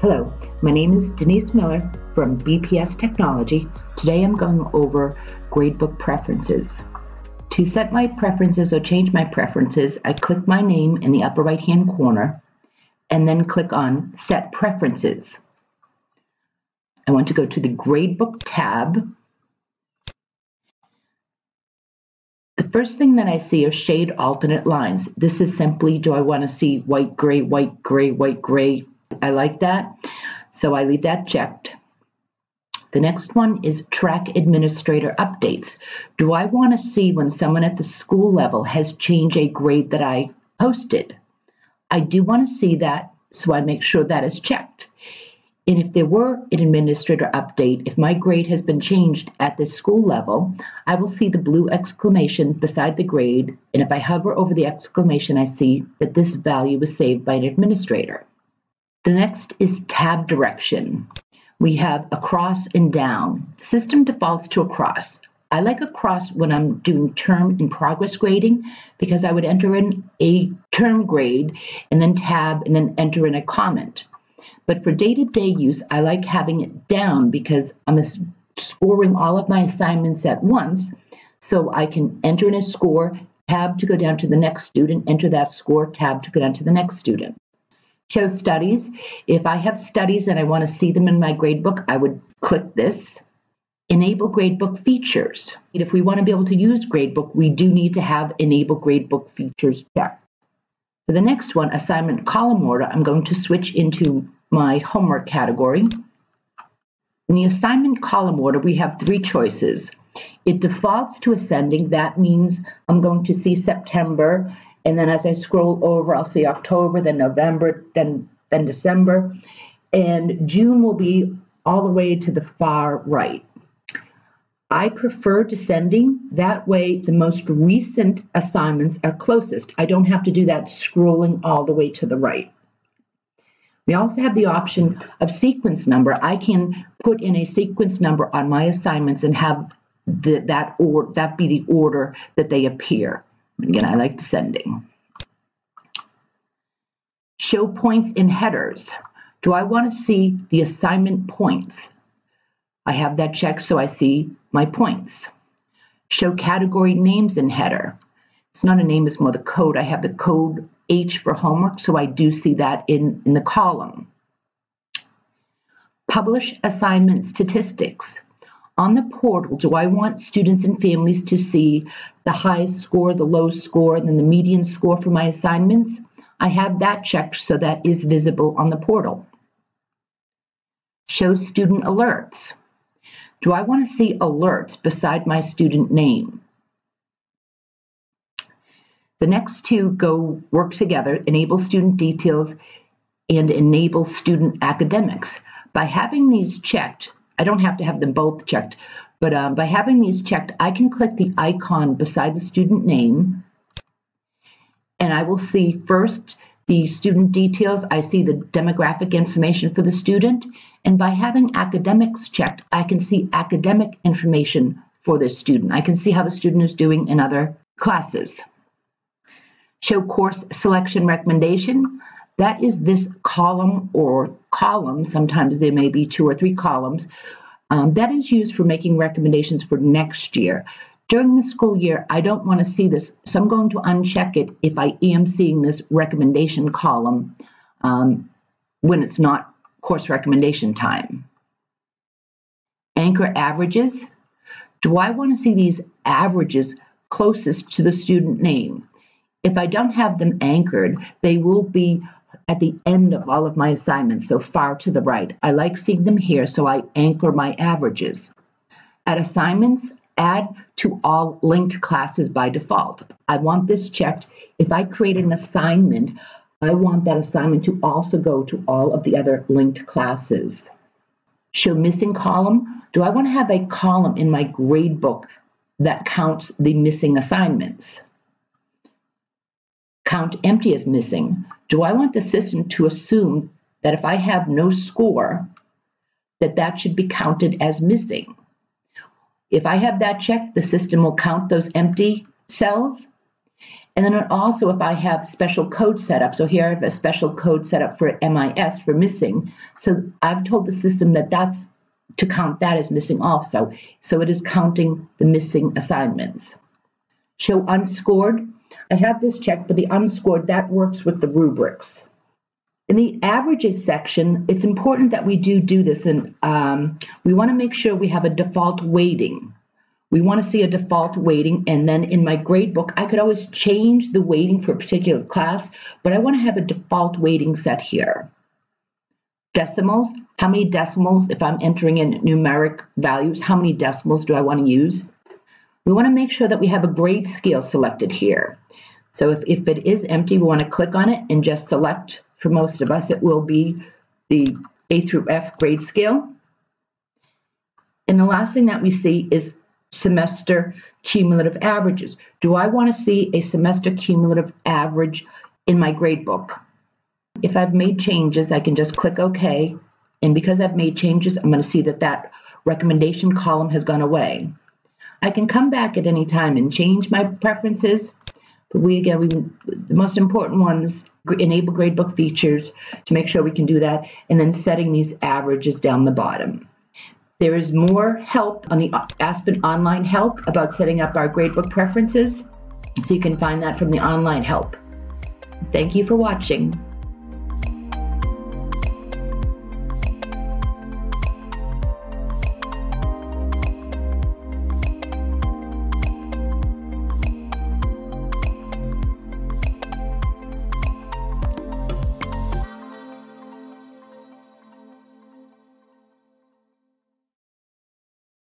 Hello, my name is Denise Miller from BPS Technology. Today I'm going over Gradebook preferences. To set my preferences or change my preferences, I click my name in the upper right-hand corner and then click on Set Preferences. I want to go to the Gradebook tab. The first thing that I see are shade alternate lines. This is simply, do I want to see white, gray, white, gray, white, gray? I like that, so I leave that checked. The next one is track administrator updates. Do I want to see when someone at the school level has changed a grade that I posted? I do want to see that, so I make sure that is checked. And if there were an administrator update, if my grade has been changed at the school level, I will see the blue exclamation beside the grade, and if I hover over the exclamation, I see that this value was saved by an administrator. The next is tab direction. We have across and down. The system defaults to across. I like across when I'm doing term in progress grading because I would enter in a term grade and then tab and then enter in a comment. But for day-to-day use, I like having it down because I'm scoring all of my assignments at once, so I can enter in a score, tab to go down to the next student, enter that score, tab to go down to the next student. Show studies. If I have studies and I want to see them in my gradebook, I would click this. Enable gradebook features. If we want to be able to use gradebook, we do need to have enable gradebook features checked. For the next one, assignment column order, I'm going to switch into my homework category. In the assignment column order, we have three choices. It defaults to ascending. That means I'm going to see September, and then as I scroll over, I'll see October, then November, then December, and June will be all the way to the far right. I prefer descending. That way, the most recent assignments are closest. I don't have to do that scrolling all the way to the right. We also have the option of sequence number. I can put in a sequence number on my assignments and have that be the order that they appear. Again, I like descending. Show points in headers. Do I want to see the assignment points? I have that checked so I see my points. Show category names in header. It's not a name, it's more the code. I have the code H for homework, so I do see that in the column. Publish assignment statistics. On the portal, do I want students and families to see the high score, the low score, and then the median score for my assignments? I have that checked so that is visible on the portal. Show student alerts. Do I want to see alerts beside my student name? The next two work together, enable student details and enable student academics. By having these checked, I don't have to have them both checked, but by having these checked, I can click the icon beside the student name, and I will see first the student details. I see the demographic information for the student, and by having academics checked, I can see academic information for the student. I can see how the student is doing in other classes. Show course selection recommendation. That is this column or columns, sometimes there may be 2 or 3 columns, that is used for making recommendations for next year. During the school year, I don't want to see this, so I'm going to uncheck it if I am seeing this recommendation column when it's not course recommendation time. Anchor averages. Do I want to see these averages closest to the student name? If I don't have them anchored, they will be at the end of all of my assignments, so far to the right. I like seeing them here, so I anchor my averages. At assignments, add to all linked classes by default. I want this checked. If I create an assignment, I want that assignment to also go to all of the other linked classes. Show missing column. Do I want to have a column in my gradebook that counts the missing assignments? Count empty as missing. Do I want the system to assume that if I have no score, that should be counted as missing? If I have that checked, the system will count those empty cells. And then also if I have special code set up, so here I have a special code set up for MIS, for missing. So I've told the system that that's to count that as missing also. So it is counting the missing assignments. Show unscored. I have this checked, but the unscored, that works with the rubrics. In the averages section, it's important that we do this, and we want to make sure we have a default weighting. We want to see a default weighting, and then in my gradebook, I could always change the weighting for a particular class, but I want to have a default weighting set here. Decimals, how many decimals, if I'm entering in numeric values, how many decimals do I want to use? We want to make sure that we have a grade scale selected here. So if it is empty, we want to click on it and just select. For most of us, it will be the A through F grade scale. And the last thing that we see is semester cumulative averages. Do I want to see a semester cumulative average in my gradebook? If I've made changes, I can just click OK. And because I've made changes, I'm going to see that that recommendation column has gone away. I can come back at any time and change my preferences. But the most important ones, enable gradebook features to make sure we can do that, and then setting these averages down the bottom. There is more help on the Aspen Online Help about setting up our gradebook preferences, so you can find that from the online help. Thank you for watching.